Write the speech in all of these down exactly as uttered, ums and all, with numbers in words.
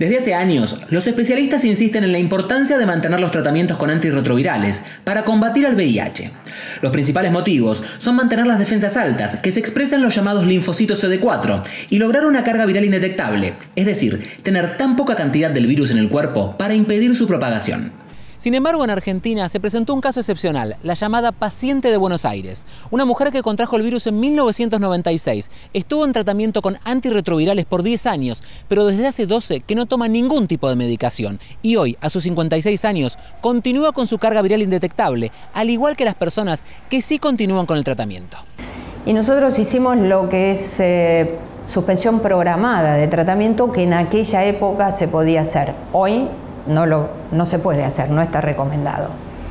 Desde hace años, los especialistas insisten en la importancia de mantener los tratamientos con antirretrovirales para combatir al V I H. Los principales motivos son mantener las defensas altas, que se expresan en los llamados linfocitos C D cuatro, y lograr una carga viral indetectable, es decir, tener tan poca cantidad del virus en el cuerpo para impedir su propagación. Sin embargo, en Argentina se presentó un caso excepcional, la llamada paciente de Buenos Aires. Una mujer que contrajo el virus en mil novecientos noventa y seis. Estuvo en tratamiento con antirretrovirales por diez años, pero desde hace doce que no toma ningún tipo de medicación. Y hoy, a sus cincuenta y seis años, continúa con su carga viral indetectable, al igual que las personas que sí continúan con el tratamiento. Y nosotros hicimos lo que es eh, suspensión programada de tratamiento, que en aquella época se podía hacer. Hoy No, lo, no se puede hacer, no está recomendado.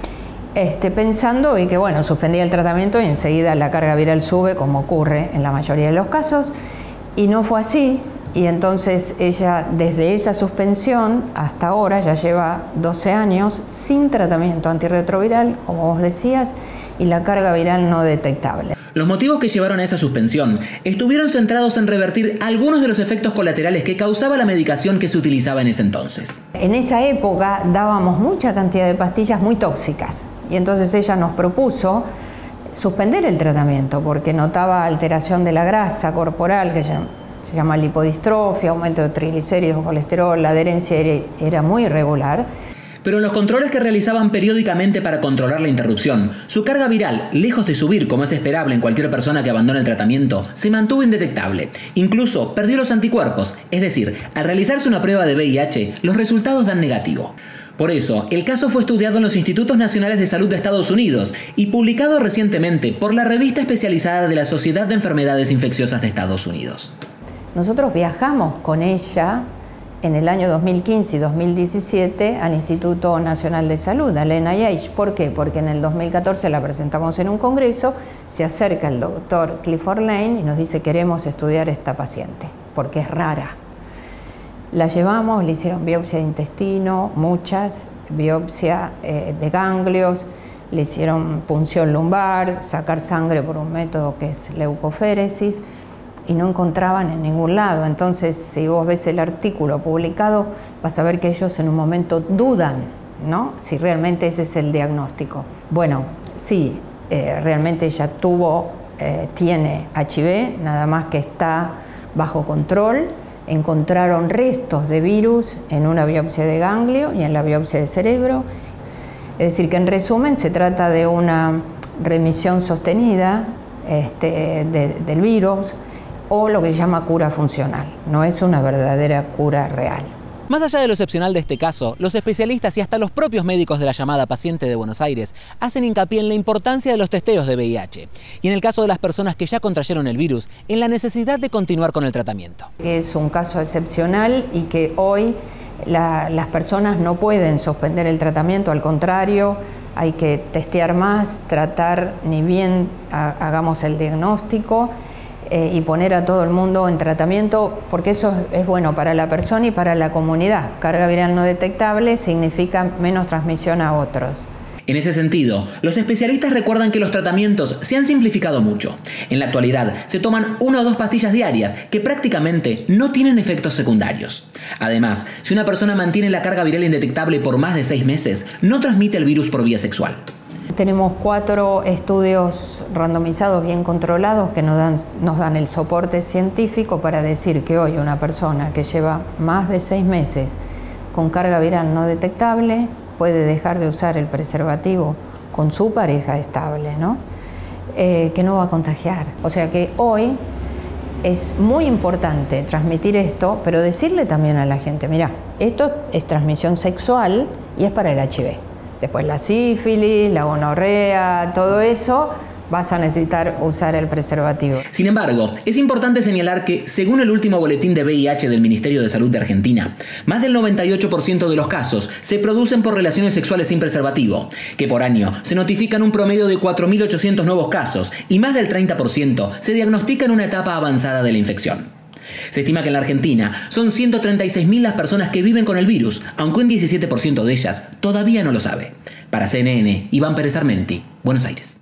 Este, pensando y que bueno, suspendía el tratamiento y enseguida la carga viral sube, como ocurre en la mayoría de los casos, y no fue así, y entonces ella desde esa suspensión hasta ahora ya lleva doce años sin tratamiento antirretroviral, como vos decías, y la carga viral no detectable. Los motivos que llevaron a esa suspensión estuvieron centrados en revertir algunos de los efectos colaterales que causaba la medicación que se utilizaba en ese entonces. En esa época dábamos mucha cantidad de pastillas muy tóxicas y entonces ella nos propuso suspender el tratamiento porque notaba alteración de la grasa corporal, que se llama lipodistrofia, aumento de triglicéridos, colesterol, la adherencia era muy irregular. Pero en los controles que realizaban periódicamente para controlar la interrupción, su carga viral, lejos de subir como es esperable en cualquier persona que abandona el tratamiento, se mantuvo indetectable. Incluso perdió los anticuerpos, es decir, al realizarse una prueba de V I H, los resultados dan negativo. Por eso, el caso fue estudiado en los Institutos Nacionales de Salud de Estados Unidos y publicado recientemente por la revista especializada de la Sociedad de Enfermedades Infecciosas de Estados Unidos. Nosotros viajamos con ella en el año dos mil quince y dos mil diecisiete al Instituto Nacional de Salud, al N I H. ¿Por qué? Porque en el dos mil catorce la presentamos en un congreso, se acerca el doctor Clifford Lane y nos dice: queremos estudiar esta paciente, porque es rara. La llevamos, le hicieron biopsia de intestino, muchas, biopsia eh, de ganglios, le hicieron punción lumbar, sacar sangre por un método que es leucoféresis, y no encontraban en ningún lado. Entonces, si vos ves el artículo publicado, vas a ver que ellos en un momento dudan, ¿no?, si realmente ese es el diagnóstico. Bueno, sí, eh, realmente ella tuvo, eh, tiene H I V, nada más que está bajo control. Encontraron restos de virus en una biopsia de ganglio y en la biopsia de cerebro. Es decir, que en resumen se trata de una remisión sostenida este, de, del virus, o lo que se llama cura funcional. No es una verdadera cura real. Más allá de lo excepcional de este caso, los especialistas y hasta los propios médicos de la llamada paciente de Buenos Aires hacen hincapié en la importancia de los testeos de V I H y en el caso de las personas que ya contrayeron el virus, en la necesidad de continuar con el tratamiento. Es un caso excepcional y que hoy la, las personas no pueden suspender el tratamiento, al contrario, hay que testear más, tratar ni bien ha, hagamos el diagnóstico, Eh, y poner a todo el mundo en tratamiento, porque eso es bueno para la persona y para la comunidad. Carga viral no detectable significa menos transmisión a otros. En ese sentido, los especialistas recuerdan que los tratamientos se han simplificado mucho. En la actualidad, se toman una o dos pastillas diarias que prácticamente no tienen efectos secundarios. Además, si una persona mantiene la carga viral indetectable por más de seis meses, no transmite el virus por vía sexual. Tenemos cuatro estudios randomizados bien controlados que nos dan, nos dan el soporte científico para decir que hoy una persona que lleva más de seis meses con carga viral no detectable puede dejar de usar el preservativo con su pareja estable, ¿no? Eh, que no va a contagiar. O sea que hoy es muy importante transmitir esto, pero decirle también a la gente: mira, esto es transmisión sexual y es para el H I V. Después la sífilis, la gonorrea, todo eso, vas a necesitar usar el preservativo. Sin embargo, es importante señalar que, según el último boletín de V I H del Ministerio de Salud de Argentina, más del noventa y ocho por ciento de los casos se producen por relaciones sexuales sin preservativo, que por año se notifican un promedio de cuatro mil ochocientos nuevos casos y más del treinta por ciento se diagnostica en una etapa avanzada de la infección. Se estima que en la Argentina son ciento treinta y seis mil las personas que viven con el virus, aunque un diecisiete por ciento de ellas todavía no lo sabe. Para C N N, Iván Pérez Armenti, Buenos Aires.